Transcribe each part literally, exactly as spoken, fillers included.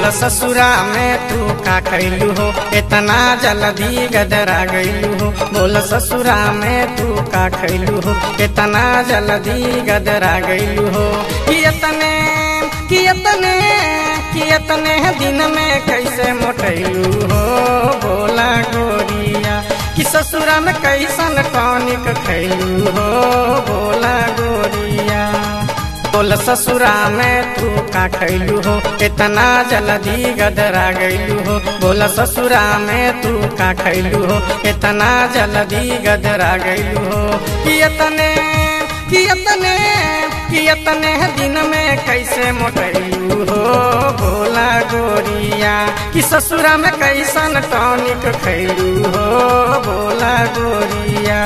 बोल ससुरा में तू का कैलू हो, इतना जल्दी गदरा गैलू हो। बोल ससुरा में तू का कैलू हो, इतना जल्दी गदरा गैलू हो। कितने कितने कितने दिन में कैसे मोटैलू हो बोला गोरिया, कि ससुरा में कैसन टॉनिक खैलू हो बोला गोरिया। बोल ससुरा में तू का खैलू हो, इतना जल्दी गदरा गैलू हो। बोल ससुरा में तू का खैलू हो, इतना जल्दी गदरा गैलू हो। कितने कितने कितने दिन में कैसे मोटैलू हो बोला गोरिया, कि ससुरा में कैसन टॉनिक खैलू हो बोला गोरिया।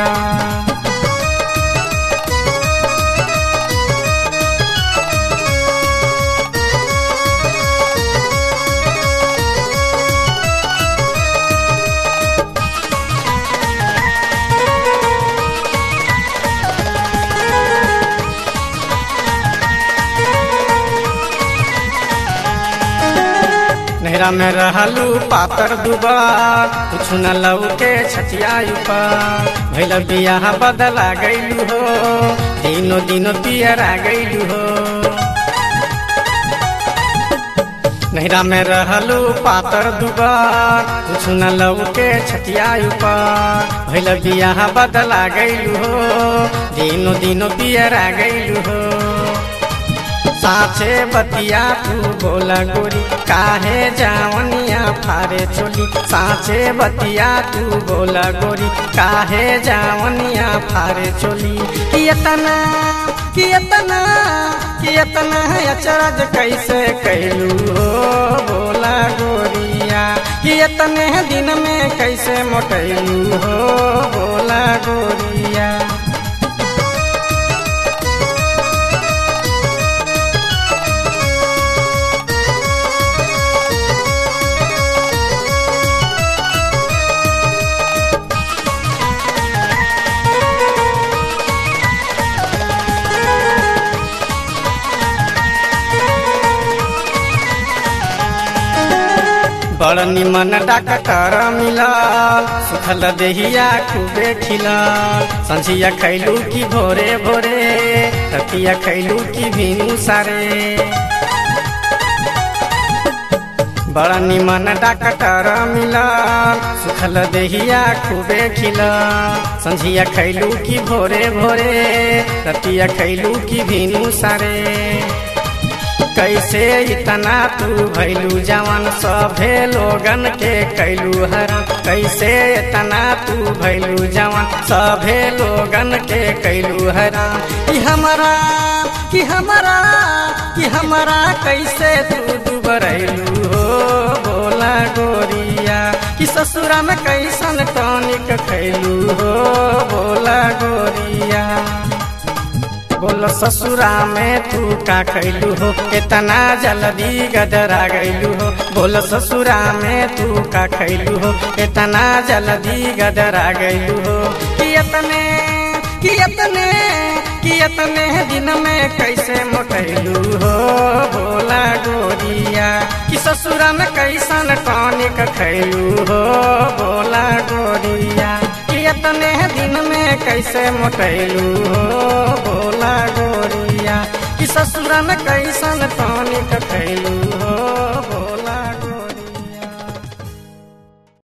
नहरा में रहलू पातर दुबार, कुछ न लौके छचिया ऊपर। भैल बियाह बदला गैलू हो, दिनों दिनों पियरा गैलू हो। नहरा में रहलू पातर दुबार, कुछ न लौके छचिया ऊपर। भैल बियाह बदला गैलू हो, दिनों दिनों पियरा गैलू हो। साचे बतिया तू बोला गोरी, काहे जावनिया फारे चोली। साचे बतिया तू बोला गोरी, काहे जावनिया फारे चोली। कितना कितना कितना अचरज कैसे कैलू हो बोला गोरिया, कितने दिन में कैसे मोटैलू हो बोला गोरिया। बड़ निमन डॉक्टर मिलल, सुखल देहिया खूबे खिलल। संझिया खैलू की भोरे भोरे, रतिया खैलू की भिनु सारे। बड़ निमन डॉक्टर मिलल, सुखल देहिया खूबे खिलल। संझिया खैलू की भोरे भोरे, रतिया खैलू की भिनु सारे। कैसे इतना तू भैलू जवान, सभे लोगन के कैलू हरान। कैसे इतना तू भैलू जवान, सभे लोगन के कैलू हरान। कि हमारा कि हमारा कि हमारा कैसे तू दुबरैलू हो बोला गोरिया, कि ससुरा में कैसन टॉनिक खैलू हो बोला गोरिया। बोल ससुरा में तू का खैलू हो, इतना जल्दी गदरा गैलू हो। बोल ससुरा में तू का खैलू हो, इतना जल्दी गदरा गैलू हो। कितने कितने कितने दिन में कैसे मोटैलू हो बोला गोरिया, कि ससुरा में कैसन टॉनिक खैलू हो बोला गोरिया। कितने दिन में कैसे मोटैलू हो बोला गोरिया, कि ससुरा में कैसन टॉनिक खैलू